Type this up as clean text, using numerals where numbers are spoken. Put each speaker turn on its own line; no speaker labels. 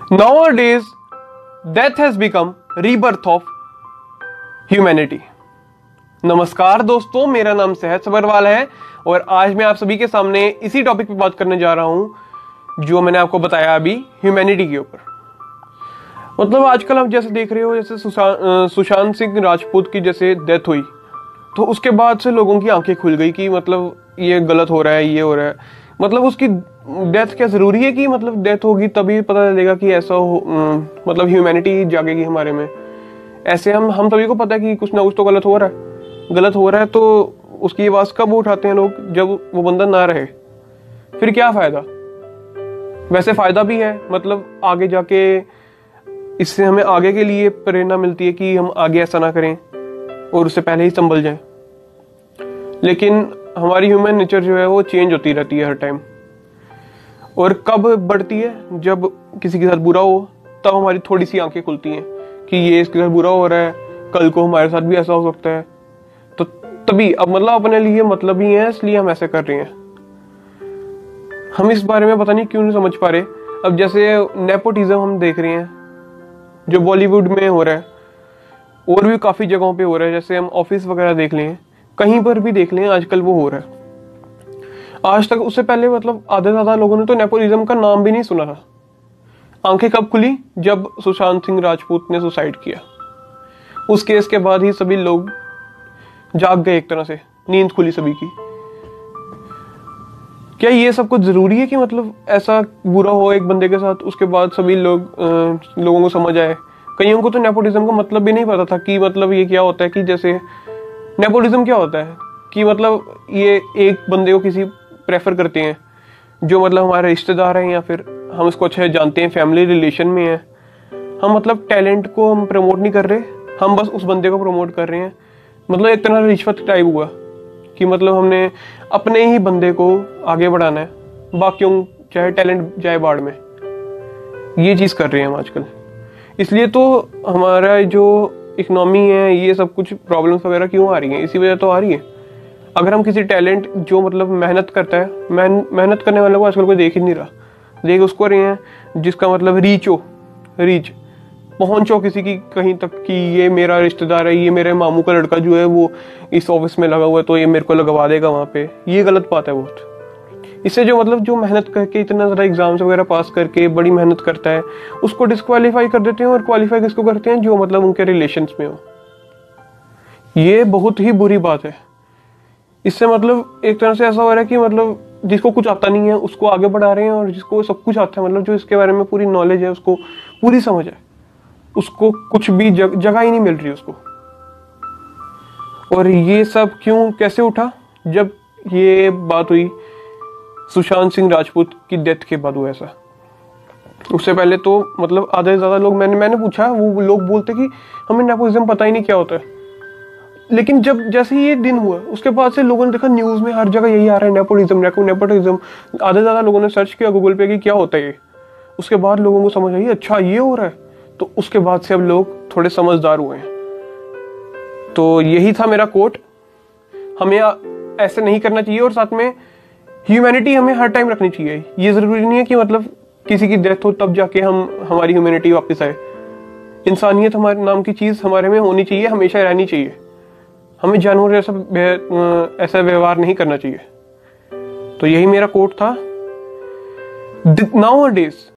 Nowadays, death has become rebirth of humanity. नमस्कार दोस्तों, मेरा नाम सहज सबरवाल है और आज मैं आप सभी के सामने इसी टॉपिक पे बात करने जा रहा हूं जो मैंने आपको बताया अभी, ह्यूमैनिटी के ऊपर। मतलब आजकल आप जैसे देख रहे हो, जैसे सुशांत सिंह राजपूत की जैसे डेथ हुई तो उसके बाद से लोगों की आंखें खुल गई कि मतलब ये गलत हो रहा है, ये हो रहा है। मतलब उसकी डेथ क्या जरूरी है कि मतलब डेथ होगी तभी पता चलेगा कि ऐसा हो, मतलब ह्यूमैनिटी जागेगी हमारे में। ऐसे हम सभी को पता है कि कुछ ना कुछ तो गलत हो रहा है तो उसकी आवाज कब उठाते हैं लोग, जब वो बंदा ना रहे। फिर क्या फायदा? वैसे फायदा भी है, मतलब आगे जाके इससे हमें आगे के लिए प्रेरणा मिलती है कि हम आगे ऐसा ना करें और उससे पहले ही संभल जाएं। लेकिन हमारी ह्यूमन नेचर जो है वो चेंज होती रहती है हर टाइम। और कब बढ़ती है? जब किसी के साथ बुरा हो तब हमारी थोड़ी सी आंखें खुलती हैं कि ये इसके साथ बुरा हो रहा है, कल को हमारे साथ भी ऐसा हो सकता है। तो तभी अब मतलब अपने लिए मतलब ही है, इसलिए हम ऐसे कर रहे हैं। हम इस बारे में पता नहीं क्यों नहीं समझ पा रहे। अब जैसे नेपोटिज्म हम देख रहे हैं जो बॉलीवुड में हो रहा है और भी काफी जगहों पे हो रहा है। जैसे हम ऑफिस वगैरह देख लें, कहीं पर भी देख लें, आजकल वो हो रहा है। आज तक उससे पहले मतलब आधे से ज्यादा लोगों ने तो नेपोटिज्म का नाम भी नहीं सुना था। आंखें कब खुली? जब सुशांत सिंह राजपूत ने सुसाइड किया। उस केस के बाद ही सभी लोग जाग गए, एक तरह से नींद खुली सभी की। क्या ये सब कुछ जरूरी है कि मतलब ऐसा बुरा हो एक बंदे के साथ, उसके बाद सभी लोगों को समझ आए? कईयों को तो नेपोटिज्म का मतलब भी नहीं पता था कि मतलब ये क्या होता है। कि जैसे नेपोटिज्म क्या होता है कि मतलब ये एक बंदे को किसी प्रेफर करते हैं जो मतलब हमारे रिश्तेदार हैं या फिर हम इसको अच्छे से जानते हैं, फैमिली रिलेशन में है। हम मतलब टैलेंट को हम प्रमोट नहीं कर रहे, हम बस उस बंदे को प्रमोट कर रहे हैं। मतलब एक तरह रिश्वत टाइप हुआ कि मतलब हमने अपने ही बंदे को आगे बढ़ाना है, बाकियों चाहे टैलेंट जाए बाढ़ में। ये चीज कर रहे हैं हम आजकल। इसलिए तो हमारा जो इकोनॉमी है, ये सब कुछ प्रॉब्लम्स वगैरह क्यों आ रही हैं? इसी वजह तो आ रही है। अगर हम किसी टैलेंट जो मतलब मेहनत करता है, मेहनत करने वाले को आजकल कोई देख ही नहीं रहा। देख उसको रहे हैं जिसका मतलब रीच पहुंचो किसी की कहीं तक कि ये मेरा रिश्तेदार है, ये मेरे मामू का लड़का जो है वो इस ऑफिस में लगा हुआ है तो ये मेरे को लगवा देगा वहां पे। ये गलत बात है बहुत। इससे जो मतलब जो मेहनत करके इतना ज्यादा एग्जाम्स वगैरह पास करके बड़ी मेहनत करता है उसको डिस्क्वालीफाई कर देते हैं। और क्वालिफाई किसको करते हैं? जो मतलब उनके रिलेशंस में हो। ये बहुत ही बुरी बात है। इससे मतलब एक तरह से ऐसा हो रहा है कि मतलब जिसको कुछ आता नहीं है उसको आगे बढ़ा रहे हैं, और जिसको सब कुछ आता है, मतलब जो इसके बारे में पूरी नॉलेज है, उसको पूरी समझ है, उसको कुछ भी जगह ही नहीं मिल रही उसको। और ये सब क्यों कैसे उठा? जब ये बात हुई सुशांत सिंह राजपूत की डेथ के बाद हुआ ऐसा। उससे पहले तो मतलब आधे से ज्यादा लोग, मैंने पूछा, वो लोग बोलते कि हमें नेपोटिज्म पता ही नहीं क्या होता है। लेकिन जब जैसे ही ये दिन हुआ उसके बाद से लोगों ने देखा न्यूज में हर जगह यही आ रहा है, नेपोटिज्म। आधे से ज्यादा लोगों ने सर्च किया गूगल पे कि क्या होता है ये। उसके बाद लोगों को समझ आई, अच्छा ये हो रहा है। तो उसके बाद से अब लोग थोड़े समझदार हुए हैं। तो यही था मेरा कोट। हमें ऐसे नहीं करना चाहिए और साथ में ह्यूमैनिटी हमें हर टाइम रखनी चाहिए। ये जरूरी नहीं है कि मतलब किसी की डेथ हो तब जाके हमारी ह्यूमैनिटी वापस आए। इंसानियत हमारे नाम की चीज हमारे में होनी चाहिए, हमेशा रहनी चाहिए। हमें जानवर ऐसा व्यवहार नहीं करना चाहिए। तो यही मेरा कोट था। Nowadays